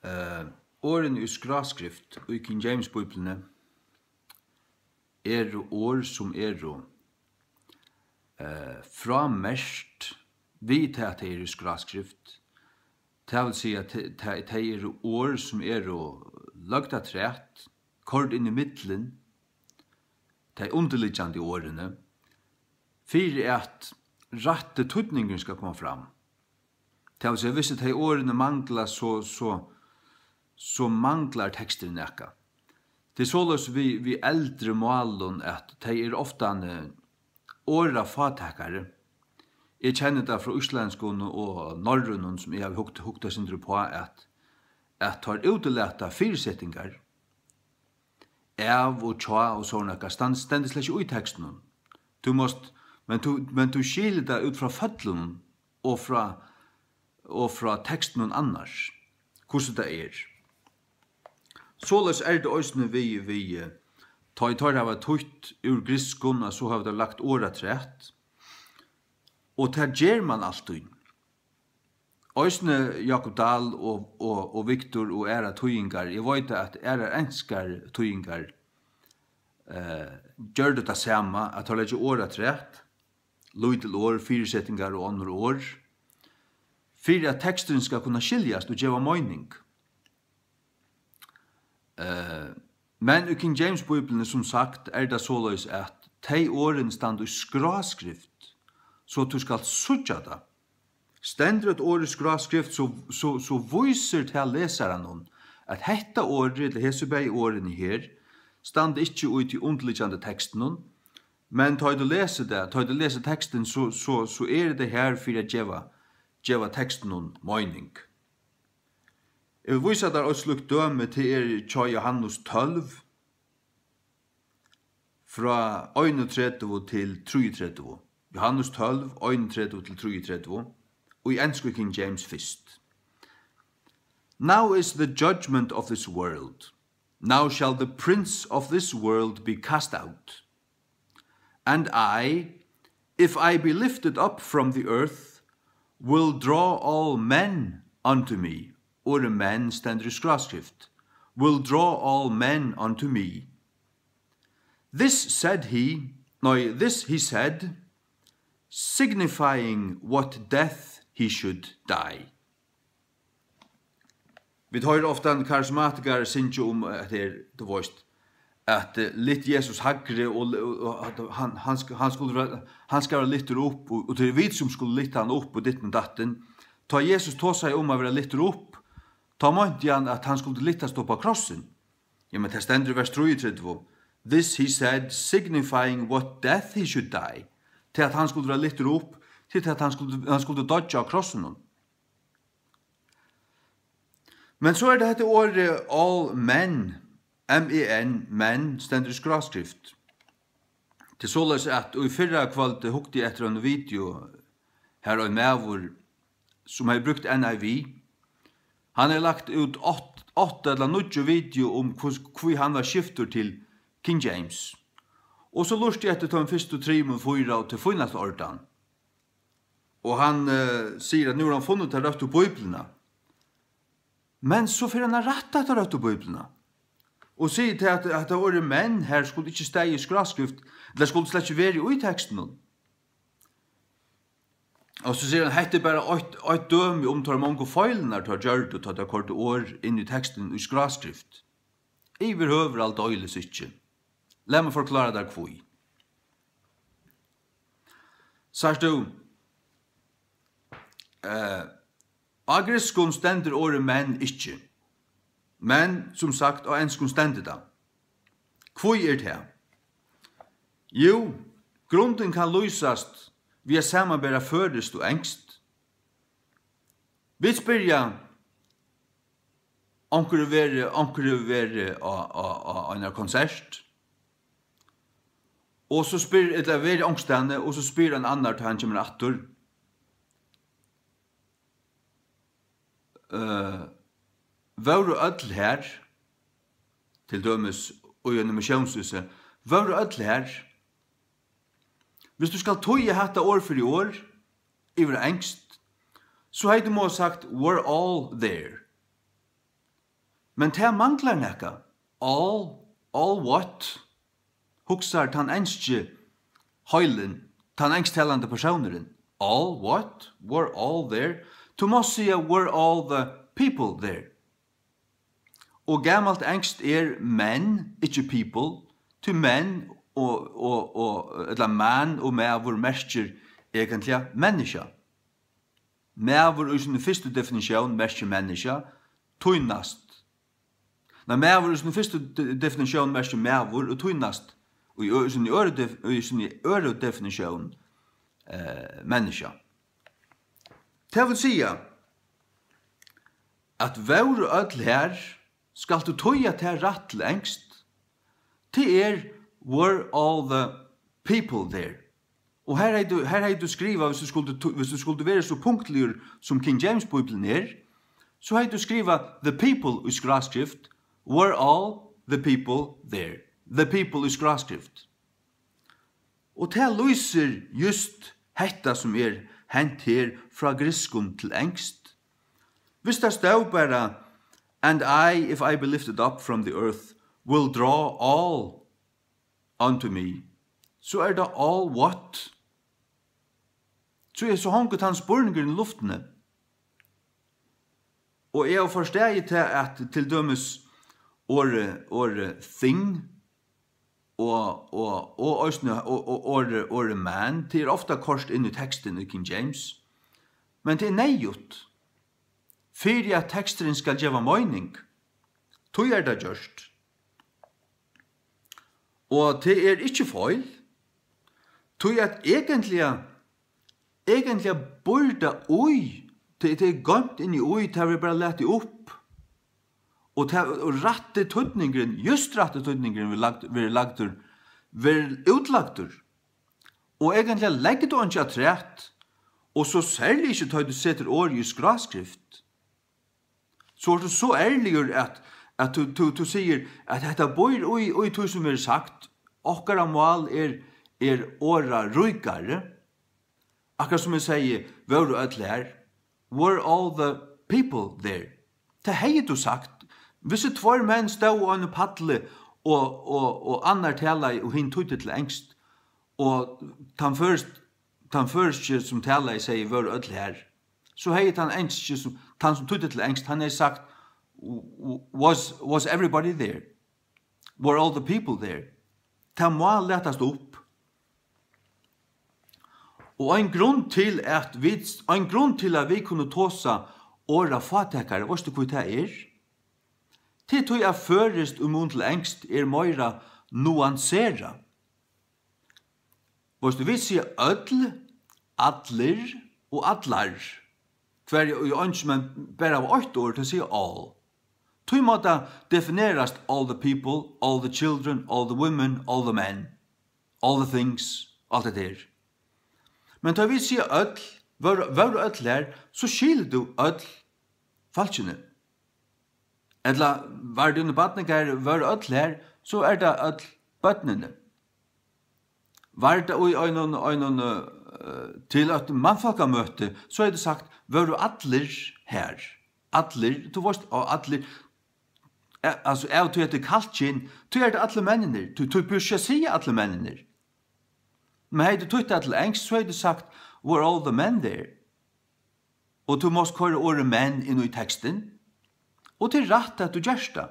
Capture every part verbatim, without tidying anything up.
Uh, åren i skraskrift og i King James Bibelene er år som er uh, framerst vi til at det er i skraskrift. Det vil si at det er år som er lagt av træt, kort inn i middelen, det er underliggende årene, for at rette tøtningen skal komme fram. Det vil si at hvis det er årene mangler, så, så, så mangler teksten ikke. Det er således vi, vi eldre målen at det er ofte åra fatakere. Jeg kjenner det fra Østlandskon og Norrønnen som jeg har hukt, hukt oss indre på at at tar uteleta fyrsettingar av og tja og sånne stand, stendig slett ikke i teksten. Du måst, men du, men du skiljer det ut fra fødlen og fra, og fra teksten annars. Hvordan det er. Således er det også vi, vi ta i tar det var tøyt ur griskon, og så har vi lagt året rett. Og det gjør man alltid. Øysne Jakob Dahl og, og, og Viktor og æra tøyingar, jeg vet at æra enskar tøyingar eh, gjør det det samme, at han legger året rett, lyd til år, firesettingar og andre år, for at teksten skal kunne skiljas og gjøre mening. Uh, men i King James Bibelen som sagt er det såleis at de åren stand i skraskrift så du skal sutja det. Stender et år i skraskrift så, så, så viser til leseren at hetta året, eller hesubei årene her, stand ikke ut i underliggende teksten, men tar du lese det, tar du lese teksten så, så, så er det her for å gjøre, gjøre teksten mening. Jeg vil vise at det er et slukt døme til er tja Johannes tolv, fra einogtrettive til treogtrettive. Johannes tolv, einogtrettive til treogtrettive, og i engelsk King James fist. Now is the judgment of this world. Now shall the prince of this world be cast out. And I, if I be lifted up from the earth, will draw all men unto me. Or men stender i skraskrift, will draw all men unto me. This said he, no, this he said, signifying what death he should die. Vi tar ofta en karismatikere sinje om at det er det voist, at uh, litt Jesus hagre, og, og at han, han, han, skulle, han skal være litt opp, og, og det er vi som skulle litt han opp, og ditt med datten. Ta Jesus tog seg om å være litt opp, ta månte han at han skulle litta stå på krossen. Ja, men det stender i vers treogtrettive. This he said, signifying what death he should die. Til at han skulle litta opp, til at han skulle, han skulle dodge av krossen. Men så er det dette året all men, M-E-N, men, stender i skraskrift. Til således at, og i fyrra kvalitet hukte jeg etter en video her og med som har brukt N I V. Han har lagt ut åtte eller nødje video om hvor han var skifter til King James. Og så lurte jeg etter til en første trim og fyra til funnast ordan. Og han uh, sier at nå har han funnet til rødt og bøyblene. Men så får han rett etter rødt og bøyblene. Og sier til at, at det var menn her skulle ikke steg i skraskrift, det skulle slett ikke være i teksten. Og så sier han, hette bare et døme om tar mange feilene til å gjøre det, til å korte år inn i teksten i skraskrift. Jeg behøver alt øyles ikke. La meg forklare deg hvor. Sars du, uh, agriskon stender året menn ikke. Men, som sagt, og enskon stender det. Hvor er det her? Jo, grunden kan løsast vi er samarbeida førest og engst. Vi spyrja onkur vere, onkur vere av en konsert. Og så spyr, eller vere ångstande, og så spyr en annar til han kommer attor. Uh, Var du ødel her, til dømes og gjennom misjonshuset, var du ødel her, hvis du skal tøye hatta år for i år, i var engst, så hei du må ha sagt, we're all there. Men det manglar nekka. All, all what? Huxar tan enskje høylen, tan ensktelande personeren. All what? Were all there? To Mosia were all the people there. Og gammalt engst er men, ikke people, to men og, og, og, eller man og mævur merker egentlig menneska. Mævur i sin første definisjon merker menneska, tøynast. Nei, mævur i sin første definisjon merker mævur og tøynast. Og i sin øre definisjon eh, menneska. Det vil si at vår ødel her skal du tøya til rett til engst. Det er were all the people there. Og her er du, her er du skriva, hvis du skulle, hvis du skulle være så punktlig som King James Bibelen er, så har du skriva the people i skravskrift, were all the people there. The people i skravskrift. Og det lyser just hetta som er hent her fra griskun til engst. Hvis det stod bare, and I, if I be lifted up from the earth, will draw all unto me, så er det all what? Så er så honget hans borninger i luftene. Og jeg forstår til at til dømes åre, åre thing, og og og øsne og og or or man det er ofta kost inn i teksten i King James. Men det er nejut. Fyrir at teksten skal gjeva mening. Tøy er det gjørst. Og det er ikke feil. Tøy at egentlig egentlig burde oi det er gømt inn i oi til vi bare lette opp. Og, ta, og rette tøtningen, just rette tøtningen vi lagt, vi lagt, vi utlagt. Og egentlig legger du ikke trett, og så særlig ikke tar du setter år i skraskrift. Så er du så ærlig at, at du, du, du sier at dette bor oi, oi, tog som er sagt, okkara mål er, er åra røykare. Akkurat som jeg sier, var du ødel her, were all the people there. Det hei du sagt, hvis et tvær menn stod og en paddle og, og, og annar tala og hinn tøyte til engst, og tan først, tan først som tala sier var ødel her, så hei tan engst som, tan som tøyte til engst, han har sagt, was, was everybody there? Were all the people there? Ta må letast opp. Og en grunn til at vi, en grunn til at vi kunne tåsa åra fatekare, vet du hva det er? Til tog jeg førest um til engst er møyra nuansera. Vet du, vi sier ødel, atler og atlar. Hver i ønsk, men bare av åtte år til å si all. Tog måtte definerast all the people, all the children, all the women, all the men, all the things, alt det der. Men da vi sier ødel, var du ødel her, så skilder du ødel falskene. Eller var det under badningar, var det ødel her, så er det ødel bøtnene. Var det i øynene, øynene uh, til at mannfolkamøte, så er det sagt, var du atler her? Atler, du varst, og atler, altså, jeg tror at det er kaldt kinn, du er det atle mennene, du tror bør ikke si atle mennene. Men hei du tøyt at til engst, så er det sagt, were all the men there? Og du måst køre åre menn inn i teksten, og til rett at du gjørst det.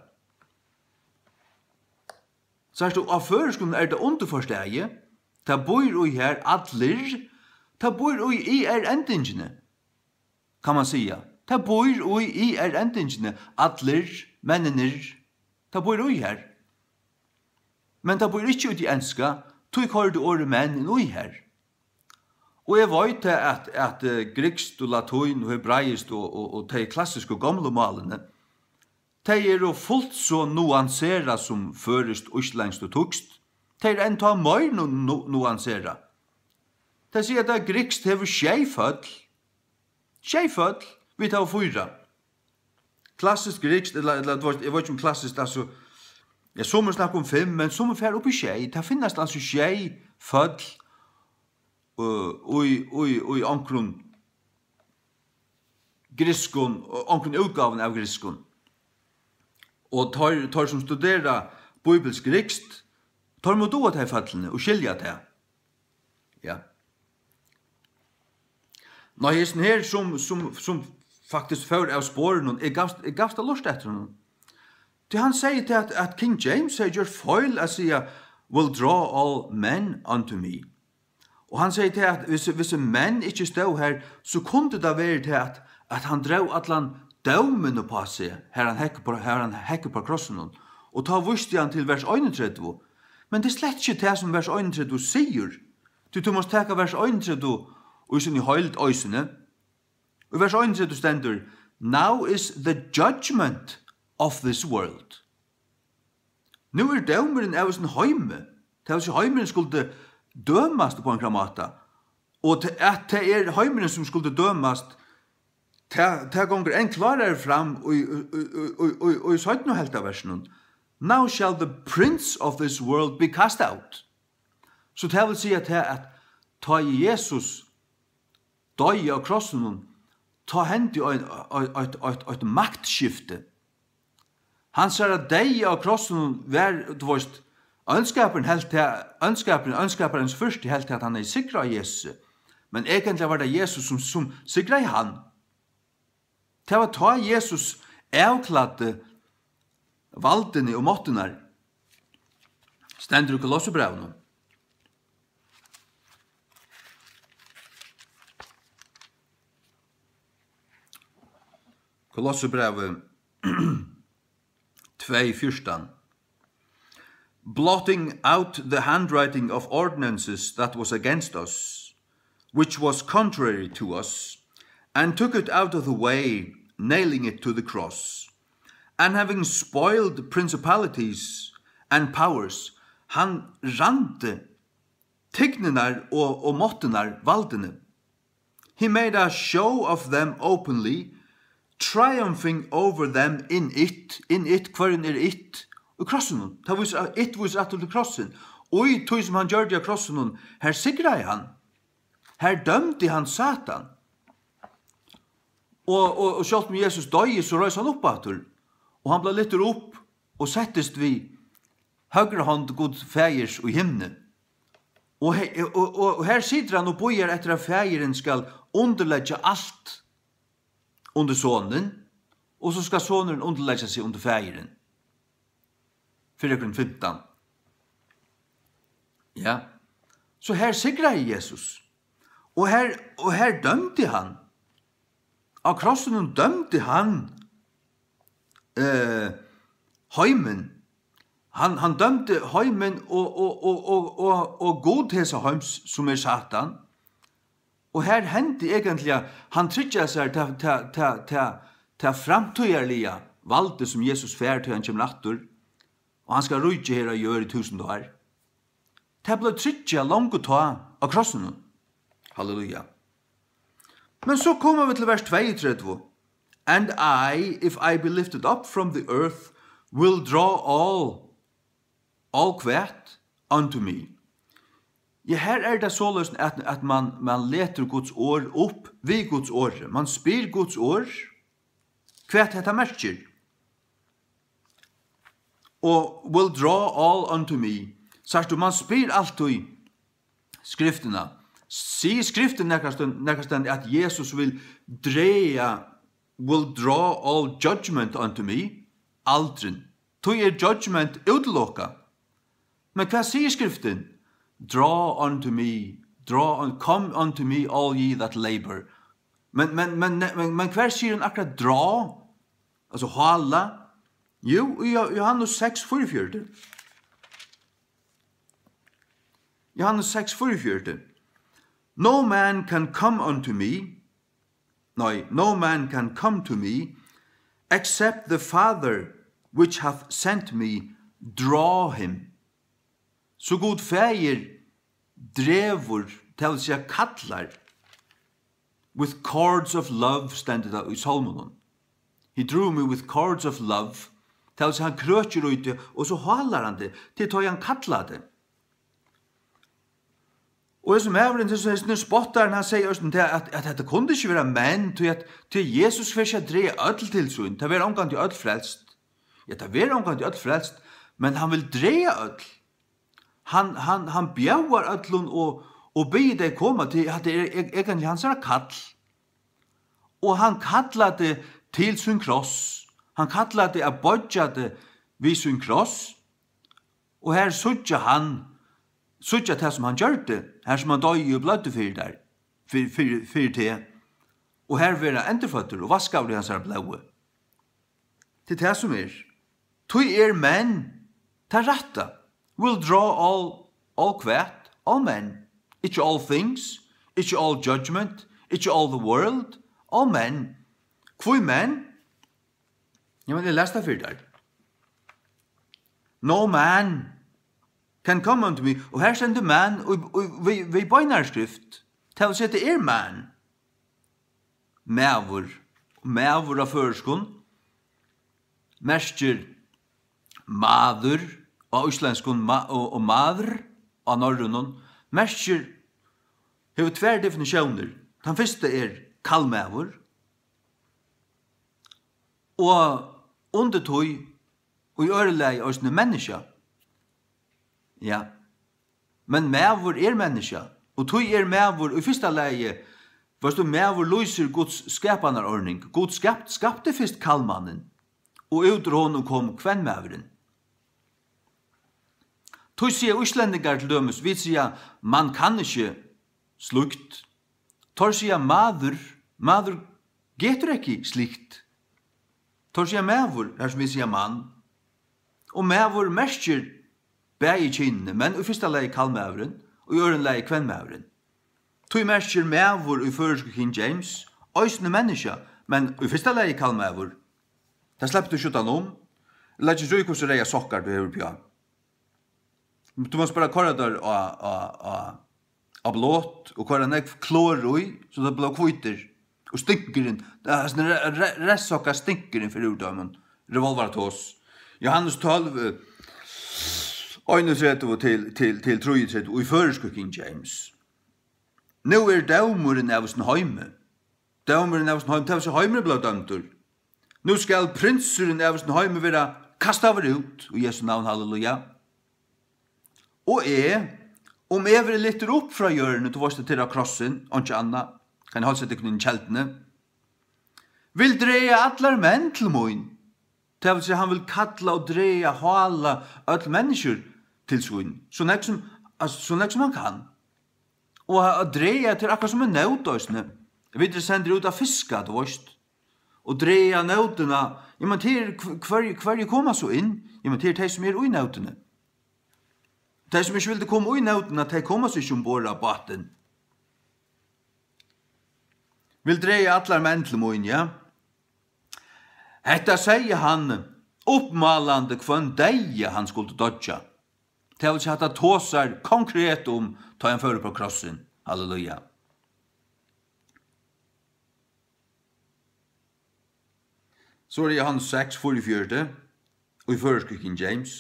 Så er det, av føreskolen er det underforstegi, ta bor ui her atler, ta bor ui i er endingene, kan man sia. Ta bor ui i er endingene, atler, mennener, ta bor ui her. Men ta bor ikke ut i enska, tog kvar du åre menn ui her. Og jeg vet at, at uh, grekst og latin og hebraist og, og, og de klassiske gamle malene, de er jo fullt så nuansera som førest uslengst og tukst. De er enn ta mer nu, nu, nuansera. De sier at det grekst hever tjeifødl. Tjeifødl, vi tar fyra. Klassisk grekst, eller, eller jeg vet ikke om klassisk, altså, ja, som er snakk om fem, men som er fer oppi tjei. Det finnes altså tjeifødl, oi oi oi ankron griskon ankron utgaven av griskon og tar, tar som studerer bibelsk rikst, tar må då at her fallene og skilja det. Ja. Nå, hesten her som, som, som faktisk fører av spåren, jeg gavst av lust etter henne. Det han sier til at, at King James sier gjør feil å si will draw all men unto me. Og han sier til at hvis, hvis en menn ikke stod her, så kunne det være til at, at han drev at han dømene på seg, her han hekker på, her han hekker på krossen, og ta visste han til vers einogtrettivu. Men det er slett ikke det som vers einogtrettivu sier. Du, du måst teka vers einogtrettivu og sin i høylt øysene. Og vers einogtrettivu stender, now is the judgment of this world. Nu er dømeren av sin heime. Det er ikke heimeren skulle dømast på en kramata. Og til at det er heimeren som skulle dømast, det gonger en klarere fram og i søyden og helt av versen. Now shall the prince of this world be cast out. Så det vil si at det at ta Jesus døy av krossen, ta hendi et maktskifte. Han sier at deg av krossen var, du veist, ønskaperen helt til, ønskaperen, ønskaperens første helt til at han er sikra av Jesus. Men egentlig var det Jesus som, som sikra i han. Det var ta Jesus avkladde valdene og måttene. Stender du Kolossebrevene? Kolossebrevene two fjorton. Blotting out the handwriting of ordinances that was against us, which was contrary to us, and took it out of the way, nailing it to the cross. And having spoiled principalities and powers, han rante tignenar og, og måttenar valdene. He made a show of them openly, triumphing over them in it, in it, hverjen er it, og krossen, det var it was at til krossen, og i tog som han gjør det av krossen, her sikra han, her dømte han Satan, og, og, og selv om Jesus døg, så røys han opp atur, og han ble litt opp, og settest vi høyre hånd god fægers og himne, og, og, og, og her sitter han og bøyer etter at fægeren skal underlegge alt, under sonen, og så skal sonen underlegge seg under fægeren. fire femton. Ja. Så her sikra Jesus. Og her, og her dømte han. Av krossen dømte han eh, heimen. Han, han dømte heimen og, og, og, og, og, og godhesa heims som er Satan. Og her hendte egentlig, han tryggja seg til, til, til, til, til framtøyerlige valde som Jesus fær til han kommer natur, og han skal rujtje her og gjøre i tusen år. Det ble tryggja langt å ta av krossen. Halleluja. Men så kommer vi til vers tjuetre. And I, if I be lifted up from the earth, will draw all, all kvært unto me. Ja, her er det så løsning at, at man, man leter Guds år opp ved Guds år. Man spyr Guds år, hva dette merker. Og will draw all unto me. Sagt du, man spyr alltid skriftene. Si skriften nekastan at Jesus vil dreia, will draw all judgment unto me. Aldrin. Tog er judgment utelokka. Men hva sier skriften? Draw unto me, draw on, come unto me all ye that labor. Men, men, men, men, men hver sier han akkurat draw? Altså hala? Jo, i Johannes seks fyrifjørte. Johannes seks fyrifjørte. No man can come unto me, no, no man can come to me, except the Father which hath sent me draw him. Så god fægir drevur, til seg kallar, with cords of love, stendet det i salmonen. He drew me with cords of love, til seg han krøtjer ute, og så halar han det, til tog han kallar det. Og som evren til sånne spottaren, han sier at, at, at dette kunne ikke være menn, til at til Jesus fyrir seg dreie ødel til sånn, til å være omgang til ødel frelst. Ja, det er omkring til öll frelst, men han vil dreja öll. Han, han, han bjauar öllun og, og bygger deg koma til at det er egentlig hans er kall. Og han kallar det til sin kross. Han kallar det a bodja det vid sin kross. Og her sutja han, sutja det som han gjør det, her som han døy og blødde fyrir der, fyrir, fyrir, fyrir det. Og her vera endurføtter og vaska av det hans er blaue. Det er det som er. Tui er menn, ta ratta, will draw all, all kvæt, all men, ikke all things, ikke all judgment, ikke all the world, all men. Kvoi men? Ja, men jeg leste fyrir der. No man can come unto me. Og her stender man, og, og vi, vi bøynarskrift, til å sette er man. Mævur, mævur av føreskon, mersker maður, og islandskon ma og, og maður, av norrunnen, mersker, hever tver definisjoner. Den første er kallmævur, og undertøy, og i ørelei òsne menneska. Ja. Men mævur er menneska, og tøy er mævur, og i fyrsta leie, Først du mævur lyser Guds skapanarordning. Gud skapt, skapte fyrst kallmannen, og ut ur honom kom kvennmævuren. Tøy sier uslendingar til dømes, vi sier man kan ikke slukt. Tør sier maður, maður getur ekki slikt. Tør sier mævur, her som vi sier mann. Og mævur mersker bæg i kinnene, men i fyrsta leie kallmævuren, og i øren leie kvennmævuren. Tui merker mævur i føreske King James, òsne menneska, men i fyrsta leie kall mævur. Det slepp du skjuttan om, eller ikke røy hvordan reia sokkar du hever bjørn. Du må spørre hva der av blått, og hva er klår ui, så det blir kviter, og stinkeren, restsokkar stinkeren for utdømmen, revolver til oss. Johannes tolv, øynesrettet til, til, til trojitrettet, og i føreske King James. Nå er daumuren av sin heime. Daumuren av sin heime, til sin heime ble dømtur. Nå skal prinsuren av sin heime være kastet over ut, og Jesu navn, halleluja. Og jeg, om jeg vil litter opp fra hjørnet til vårt til av krossen, og ikke anna, kan jeg holde seg til knynnen kjeltene, vil dreie atler menn til moin. Det vil si han vil kalla og dreie hala alle mennesker til svoin, så nek som, så nek som han kan. Og å dreie til akkurat som en nødøsne. Vi sender ut av fiska, du veist. Og dreie nødene. Ja, men til hver, hver kommer så inn. Ja, men til de som er ui nødene. De som ikke ville komme ui nødene, de kommer så ikke ombord av baten. Vil dreie atler menn til moin, ja. Hetta sier han oppmalande kvann deie han skulle dodja. Det vil si at det tåsar konkret om ta en føre på krossen. Halleluja. Så er det Johannes seks, forty-four, og i føreske King James.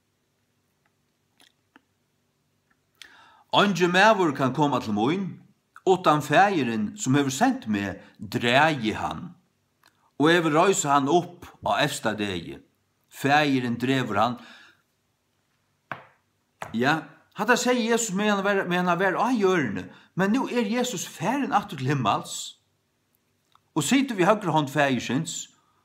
Ange mævur kan komme til moin, utan fægeren som hever sendt meg, dreie han. Og jeg vil røyse han opp av efsta degi. Fægeren drever han. Ja, hadde sier Jesus med han var, med han var av hjørne, men nå er Jesus færen atter til himmels, og sitter vi høyre hånd fægersins,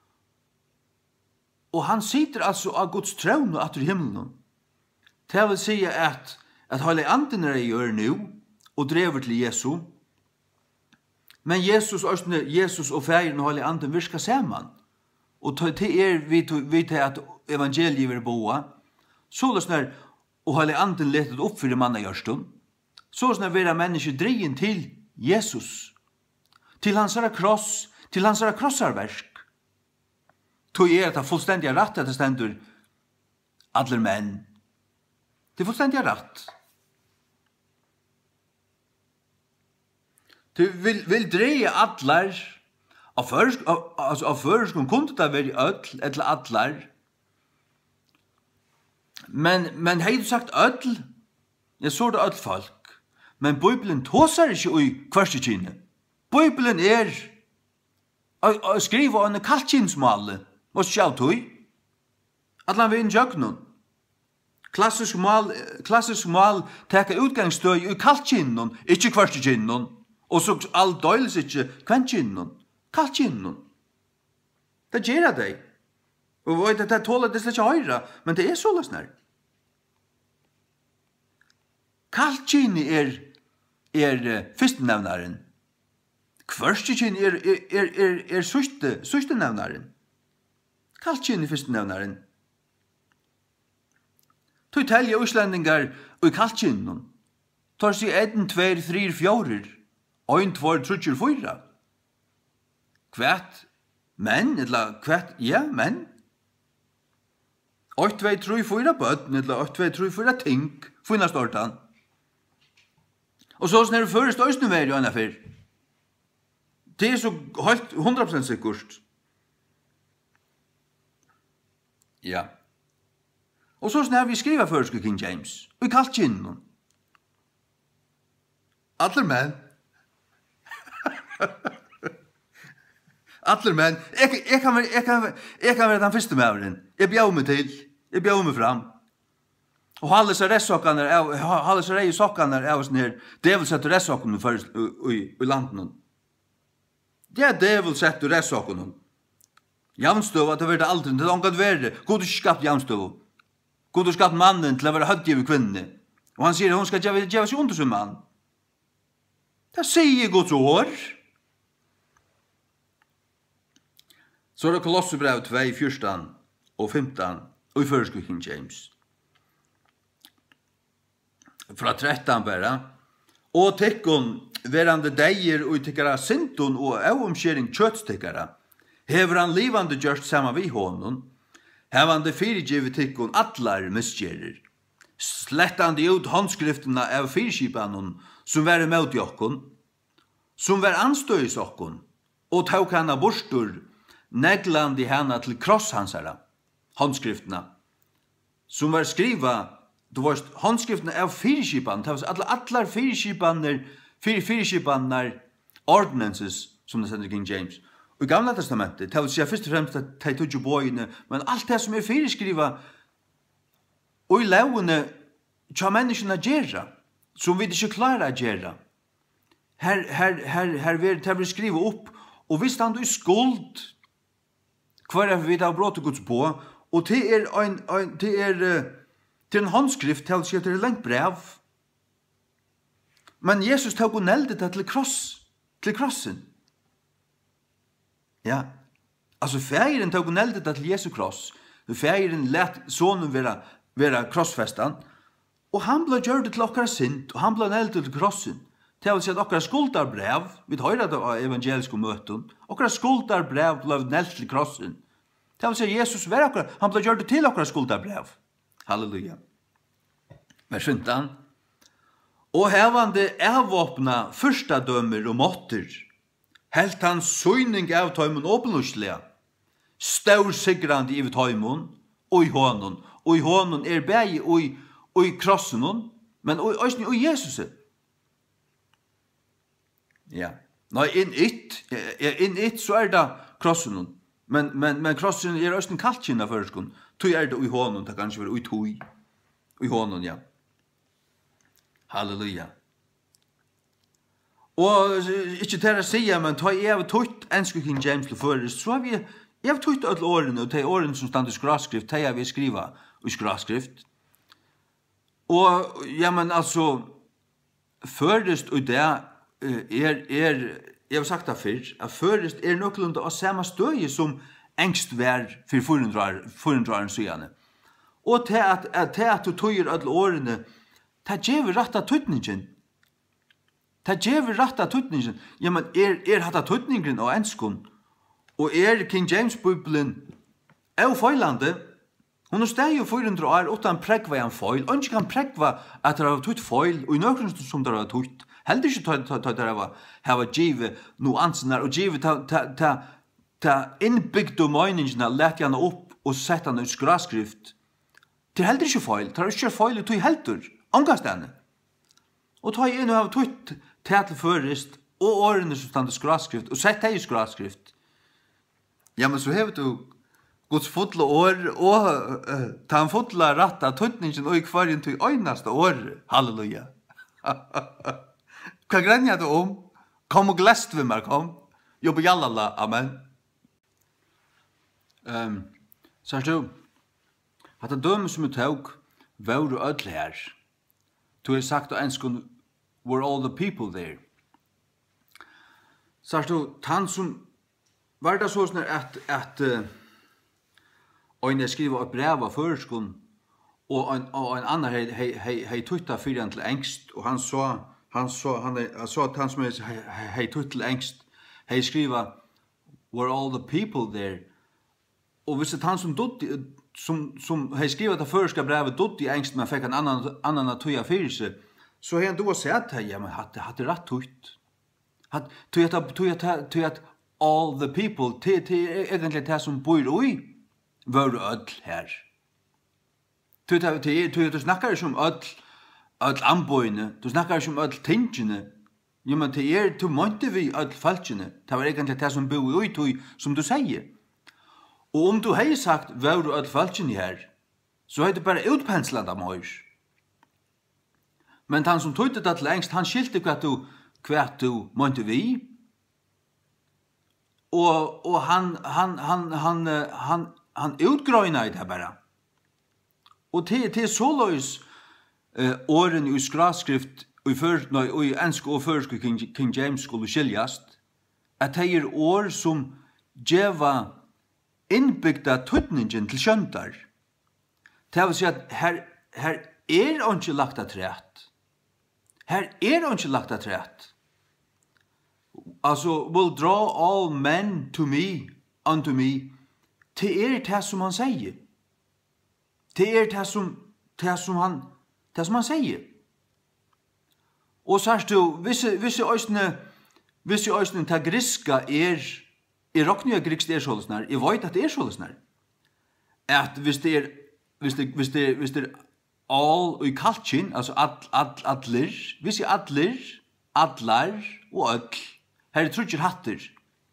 og han sitter altså av Guds trøn og atter himmelen. Det vil si at, at hele anden er i hjørne nå, og drever til Jesu, men Jesus, Jesus og fægeren og hele anden virker sammen, og til er vi til at evangeliet vil boa, så det er og hele anden letet opp for manna gjørstun, så sånn er vera mennesker drien til Jesus, til hans kross, til hans krossarverk. Tog er det fullstendig rett at det stendur alle menn. Det er fullstendig rett. Du vil, vil dreie atler, av føreskon kunne det være ødel, eller atler, Men, men hei du sagt ødel? Jeg så det ødel folk. Men Bibelen tåser ikke i kvarstekinne. Bibelen er å skrive om en kaltkinsmale. Hva skal du? Allan vi inn jøgnon. Klassisk mal, klassisk mal teka utgangsstøy i kaltkinnon, ikkje kvarstkinnon, og så all døyles ikkje kventkinnon, kaltkinnon. Det gjerra deg. Og vet at det tåler det slett ikke høyra, men det er så løsner. Kaltkinni er, er uh, fyrstenevnaren. Kvarstkinni er, er, er, er, er syste, systenevnaren. Kaltkinni er fyrstenevnaren. Tog telja uslendingar og i kaltkinnen. Tar sig eden, tver, þrýr, fjórir. Ein, tvær, trutjur, fyra. Kvært menn, eller kvært, ja, menn. Oit, tvei, trúi, fyra bøtten, eller oit, tvei, trúi, fyra ting. Fyna stortan. Og så snær først øysnu veri og anna fyrr. Det er så helt hundra prosent sikkert. Ja. Og så snær vi skriva først King James. Og i kaltkinnen. Atler menn. Atler menn. Jeg, jeg, kan være, jeg, kan, jeg kan være den første mæveren. Jeg bjau meg til. Jeg bjau meg fram. Og halde seg ressokkene, halde seg rei sokkene av oss ned. Djevel setter ressokkene først i, i landen. Det er djevel setter ressokkene. Javnstøv, at det var aldri, det er omgått verre. God ikke skapt javnstøv. God har skapt mannen til å være hødgiv kvinne. Og han sier at hun skal gjøre, gjøre seg under som mann. Det sier Guds ord. Så er det Kolossebrev två, fjorton og femton og i første King James. Fra tretton bare. Og tekkon verande deier og tikkara sinton og avomskjering kjøttstikkara. Hever han livande gjørst sama vi hånden. Hevande fyrirgivet tikkun allar misgjerir. Slettande ut håndskriftena av fyrskipanon som var imot jokkun, som var anstøys okkun, og tauk hana borstur, neglandi hana til krosshansara, håndskriftena, som var skriva, du varst håndskriftena av fyrskipan, allar, allar fyrskipaner, fyrskipanar, ordinances, som det sender King James, og i Gamla testamentet, det vil si først og fremst at de tog jo bøyene, men alt det som er fyrskriva, og i lovene, tja menneskene gjerra, som vi ikke klarer å gjerra. Her, her, her, her vil det skriva opp, og hvis han du er skuld, hver er vi da brått og gods på, og det er en, en, det er, til en håndskrift, til å si at det er lengt brev. Men Jesus tog og neldet det til kross, til krossen. Ja, altså fægeren tog og neldet det til Jesu kross. Fægeren let sonen være, være krossfestan, og han ble gjør det til okkara sint, og han ble neldet til krossen. Det vil si at okkara skuldarbrev, vi høyrer det av evangeliske møten, okkara skuldarbrev ble neldet til krossen. Det vil si at Jesus var okkara, han ble gjør det til okkara skuldarbrev. Halleluja. Vers femton. Og hevande avåpna fyrsta dømer og måtter, helt han søgning av tøymon åpenløslega, staur sigrande i tøymon, og i hånden, og i hånden er bæg og i, og i krossen, men også i Jesus. Ja, nei, inn it, inn it, så er det krossen, men, men, men krossen er også en kaltkina førskon, tøy er det i hånden, det kanskje være i tøy, i hånden, ja. Halleluja. Og ikke til å si, men ta jeg har tøyt enske King James til først, så har vi, jeg har tøyt alle årene, og de årene som stand i skraskrift, de har vi skriva i skraskrift. Og, ja, men altså, først og det er, er, jeg har sagt det før, at først er nøklund av samme støye som engst vær for forundraren sygane. Og til at, til at du tøyer alle årene, det gjør rett av tøytningen. Det gjør rett av tøytningen. Ja, men er, er hatt av tøytningen av enskon, og er King James-bibelen av feilande, hun er steg jo fire hundre år utan pregva en feil, og ikke kan pregva at det har tøyt feil, og i nøkron som det har tøyt, heldig ikke tøyt det har givet nuansene, og givet ta innbygd og møyningene, lett gjerne opp og sett han i skraskrift. Det er heldig ikke feil, det har ikke feil, og tøy heldur, angastene. Og ta inn og ha tøyt til først, og årene som stand i skraskrift, og sett det i skraskrift. Ja, men så hever du Guds fotla år, og uh, ta han fotla ratta tøtningen og i kvarjen til øynaste år. Halleluja. Hva grænja du om? Kom og glest vi meg, kom. Jo, på jallala, amen. Um, Sars du, at det døme som vi tåg, var du ødel her. Du har sagt og enskund, were all the people there. Sars du, han som, var det så sånn at, at uh, og en skriver et brev av føreskon, og en, og en annen hei, hei, hei, hei tuttet fyren til engst, og han så, han så, han, han så at han som hei, hei, hei tuttet til engst, hei skriver, were all the people there, og hvis det han som dutt, som, som hei skriver at føreska brevet dutt i engst, men fikk en annan, annan av tøya fyrir seg, så hei han då sett hei, ja, men hatt det rett tutt. Hatt, tøy at, tøy at, tøy at all the people, til, til egentlig det som bor ui, var öll her. Du, du, du, du snakkar ikke om öll, öll anbøyene, du snakkar ikke om öll tingene, jo, men det er, du månte vi öll falskene, det var egentlig det som bor i tog, som du sier. Og om du hei sagt, var du öll falskene her, så hei du bare utpenslet av møyr. Men han som tog det til lengst, han skilte hva du, hva du månte vi, og, og han, han, han, han, han, han utgrøyna i det bare. Og til, til så løs uh, åren i skraskrift og i, fyr, nei, og i ensk og førsk King, King James skulle skiljast, at det er år som djeva innbygda tøtningen til skjøntar. Det vil si at her, her er ikke lagt av træt. Her er ikke lagt av træt. Altså, will draw all men to me, unto me, det er det som han sier. Det er det som, det som, han, det som han sier. Og så er det jo, hvis jeg øyne, hvis jeg øyne til griska er, er råkning av grisk er sålesnær, jeg vet at det er sålesnær, at hvis det er, hvis det, hvis det, hvis det er all og i kalkin, altså at, at, atler, hvis jeg atler, atlar og økl, her er trutjer hatter.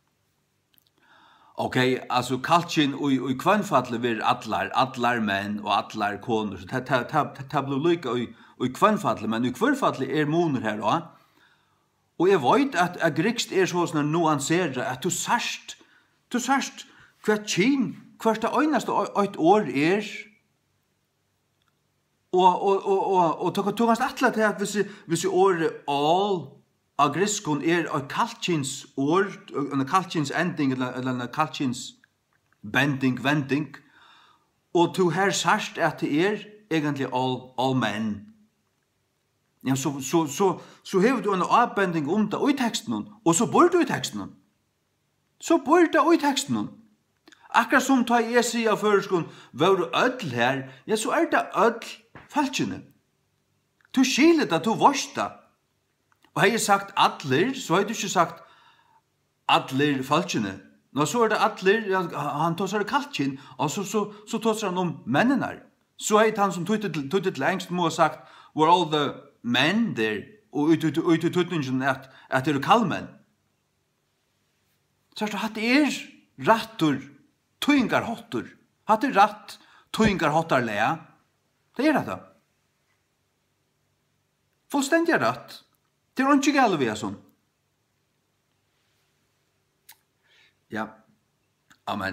Ok, altså kalkin og i kvannfallet vil atlar, atlar menn og atlar koner, så det blir lykka i kvannfallet, men i kvannfallet er moner her også. Og jeg vet at, at grikst er sånn nuansere, at du sørst, du sørst hver kyn, hvert det øyneste et år er, og, og, og, og, og tog hans atla til at hvis, hvis året all av griskon er et kalkins år, en kalkins ending, eller en kalkins bending, vending, og to her sørst at det er egentlig all, all menn. Ja, så, så, så, så hever du en avbending om det i teksten, og så bor du i teksten. Så bor du i teksten. Akkurat som ta jeg sier av føreskon, var du ødel her, ja, så er det ødel falskene. Du skiler det, du vorst det. Og har jeg sagt atler, så har du ikke sagt atler falskene. Nå så er det atler, han tar seg kalkin, og så, så, så tar seg han om mennene. Så er det han som tog det til engst må ha sagt, were all the men there, og ut i tøtningen at, at det er kallmenn. Så er det at det er rattur, tøyngar hottur. At det er ratt, tøyngar hottar lea. Det er det. Fullstendig er ratt. Det er ikke gale vi er sånn. Ja, amen.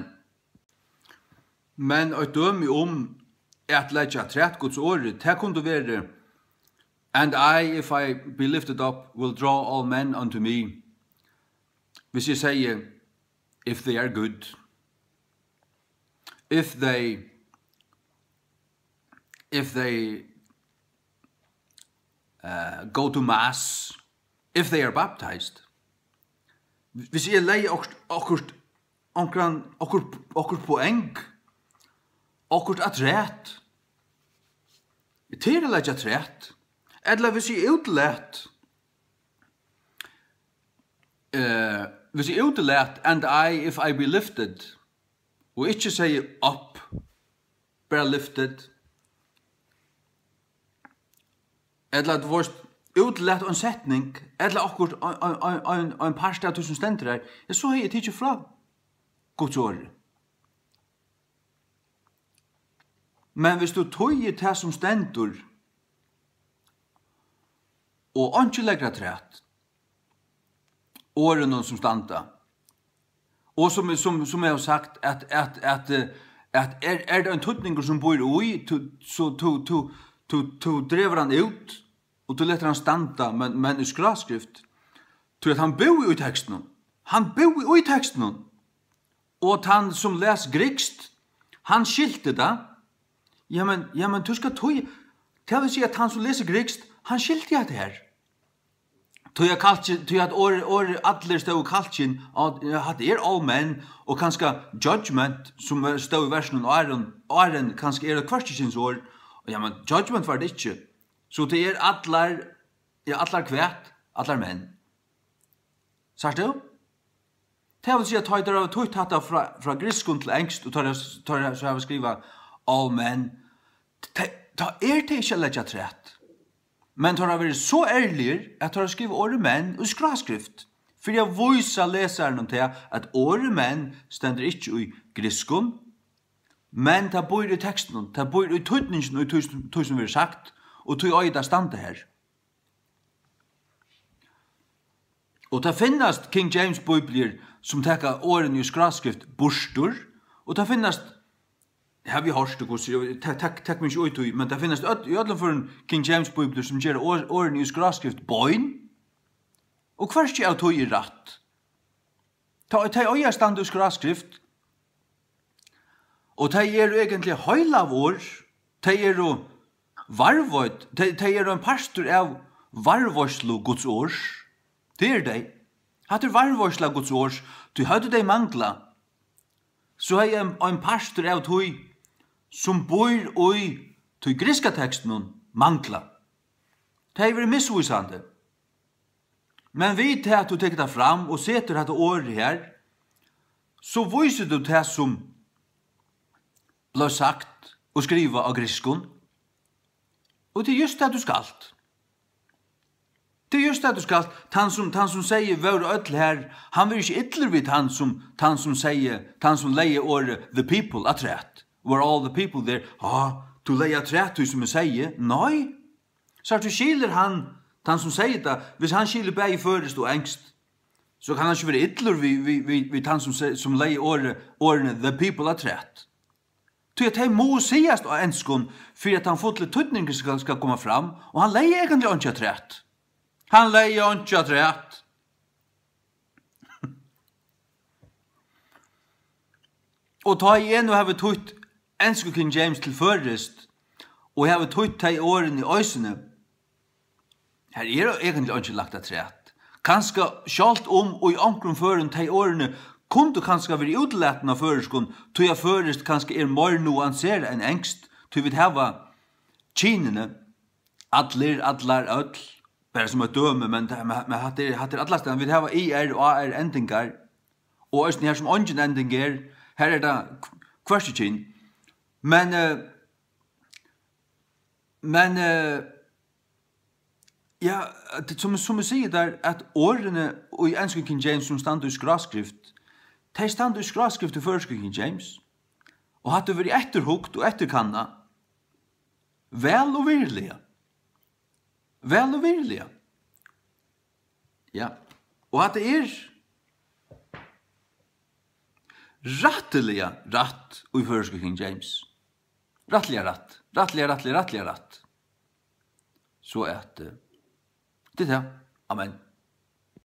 Men et døme om at letja træt Guds året, det kunne være and I, if I be lifted up, will draw all men unto me. Hvis jeg sier, if they are good, if they, if they uh, go to mass, if they are baptized. Hvis jeg leier akkurat, akkurat, akkurat, akkurat poeng, akkurat at rett, til å leie at rett, eller hvis jeg utlært, uh, hvis jeg utlært, and I, if I be lifted, og ikke sier up, bare lifted, eller at vårt utlært en setning, eller akkurat en par sted tusen stender her, så har jeg tidlig fra Guds året. Men hvis du tøyer det som stendur, og ikke legger træt, årene som standa, og som, som, som jeg har sagt, at, at, at, at er, er det en tøtninger som bor i, så du drever han ut, og du letter han standa, men, men i skravskrift, til at han bor i teksten. Han bor i teksten. Og at han som les grikst, han skilte det. Ja, men, ja, men du skal tog, det vil si at han som leser grikst, han skilte det her. Tog jeg kalt, tog at år, år atler stod kalt sin, at det er all menn, og kanskje judgment, som stod i versen, og er en kanskje er det kvarstinsins år, og ja, men judgment var det ikke. Så det er atler, ja, atler kvært, atler menn. Sart du? Det vil si at jeg har tøyt hatt fra, fra griskun til engst, og tar jeg så jeg vil skriva all menn. Da er det ikke letja trett. Men tar jeg vært så ærlig at tar jeg skriva åre menn og skravskrift. For jeg viser leseren til at åre menn stender ikke i griskun, men det bor i teksten, det bor i tøytningen og tøy som vi har sagt, og tøy øyda stande her. Og det finnes King James bibler som tekker årene i skravskrift borstor, og det finnes, her vi har stått, takk meg ikke ut, men det finnes i ødelen for en King James bibler som gjør årene i skravskrift bøyn, og hver ikke er tog i rett. Det er øye stand i skravskrift, og det er egentlig høyla av år, det er jo varvøyd, det er en pastor av varvøyslo Guds års, det er det. Hatt er varvøysla Guds års, du hadde det mangla. Så er en, en pastor av tog som bor i tog griska teksten mangla. Det er vært misvisande. Men vi til at du tekker det fram og setter dette året her, så viser du det som ble sagt og skriva av griskon. Og det er just det du skalt. Det er just det du skal, han som, han som sier vår ødel her, han vil ikke ytler vidt han som, han som sier, han som leier året the people at rett. Were all the people there, ah, du leier at rett, du som jeg sier, nei. Så at du skiler han, han som sier det, hvis han skiler beg i førest og engst, så kan han ikke være ytler vidt vi, vi, vi, han som, som leier året, årene the people at rett. Så at han må sies av enskon, for at han fotlig tøtninger skal, skal komme fram, og han leier egentlig ikke at rett. Han leier ikke at rett. Og ta igjen og have tøtt ensko King James til førest, og have tøtt de årene i øysene. Her er det egentlig ikke lagt at rett. Kanskje sjalt om og i omkring føren de årene kunne kanskje være utletten av føreskon, til jeg førest kanskje er mer nuansere enn engst, til vi hava kinene, atler, atler, ødl, bare som et døme, men vi hatter alle stedene, vi har I R og A R endingar, og også her som ungen endingar, her er det kvarsikinn. Men, uh, men, uh, ja, det, som, som jeg sier der, at årene og i enske King James som stand i skravskrift, de stand i skravskrift i første King James, og hadde vært etterhukt og etterkanna, vel og virlige. Vel og virlige. Ja. Og at det er rattelige ratt i første King James. Rattlige ratt. Rattlige, rattlige, rattlige ratt. Så at det er det. Amen.